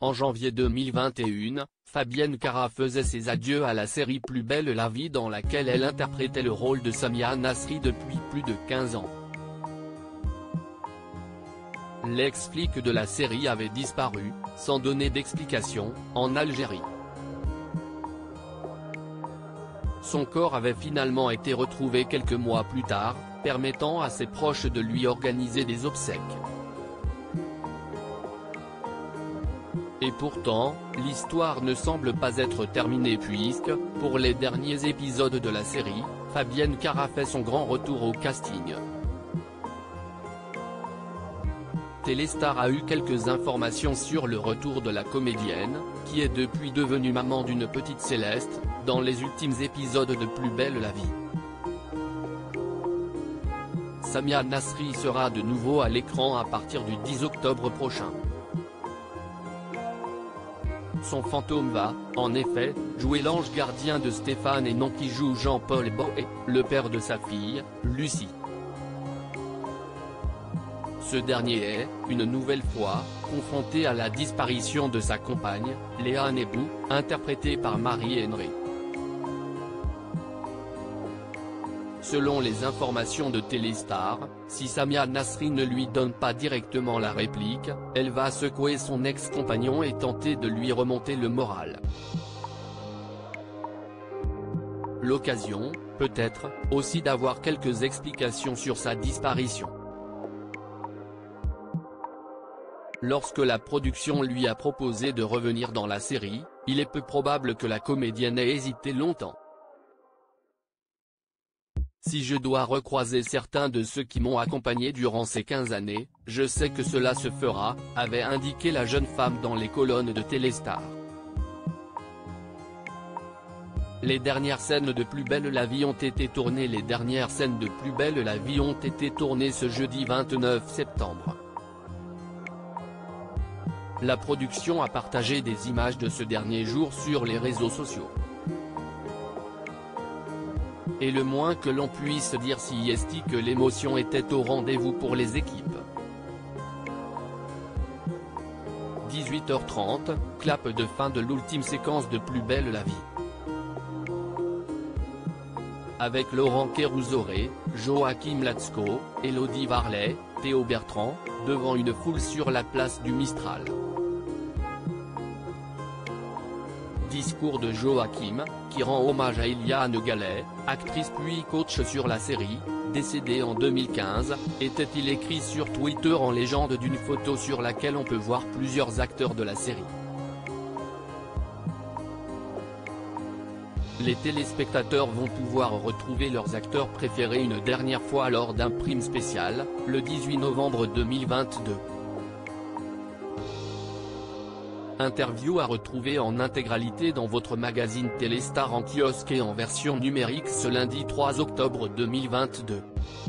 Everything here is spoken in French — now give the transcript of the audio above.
En janvier 2021, Fabienne Cara faisait ses adieux à la série Plus belle la vie dans laquelle elle interprétait le rôle de Samia Nasri depuis plus de 15 ans. L'ex-flic de la série avait disparu, sans donner d'explication, en Algérie. Son corps avait finalement été retrouvé quelques mois plus tard, permettant à ses proches de lui organiser des obsèques. Et pourtant, l'histoire ne semble pas être terminée puisque, pour les derniers épisodes de la série, Fabienne Cara fait son grand retour au casting. Téléstar a eu quelques informations sur le retour de la comédienne, qui est depuis devenue maman d'une petite Céleste, dans les ultimes épisodes de Plus belle la vie. Samia Nasri sera de nouveau à l'écran à partir du 10 octobre prochain. Son fantôme va, en effet, jouer l'ange gardien de Stéphane et non qui joue Jean-Paul Boé, le père de sa fille, Lucie. Ce dernier est, une nouvelle fois, confronté à la disparition de sa compagne, Léa Nebou, interprétée par Marie-Henry. Selon les informations de Téléstar, si Samia Nasri ne lui donne pas directement la réplique, elle va secouer son ex-compagnon et tenter de lui remonter le moral. L'occasion, peut-être, aussi d'avoir quelques explications sur sa disparition. Lorsque la production lui a proposé de revenir dans la série, il est peu probable que la comédienne ait hésité longtemps. Si je dois recroiser certains de ceux qui m'ont accompagné durant ces 15 années, je sais que cela se fera, avait indiqué la jeune femme dans les colonnes de Téléstar. Les dernières scènes de Plus belle la vie ont été tournées. Les dernières scènes de Plus belle la vie ont été tournées ce jeudi 29 septembre. La production a partagé des images de ce dernier jour sur les réseaux sociaux. Et le moins que l'on puisse dire si est que l'émotion était au rendez-vous pour les équipes. 18h30, clap de fin de l'ultime séquence de Plus belle la vie. Avec Laurent Kérouzoré, Joachim Latzko, Elodie Varlet, Théo Bertrand, devant une foule sur la place du Mistral. Discours de Joachim, qui rend hommage à Eliane Gallet, actrice puis coach sur la série, décédée en 2015, était-il écrit sur Twitter en légende d'une photo sur laquelle on peut voir plusieurs acteurs de la série. Les téléspectateurs vont pouvoir retrouver leurs acteurs préférés une dernière fois lors d'un prime spécial, le 18 novembre 2022. Interview à retrouver en intégralité dans votre magazine Téléstar en kiosque et en version numérique ce lundi 3 octobre 2022.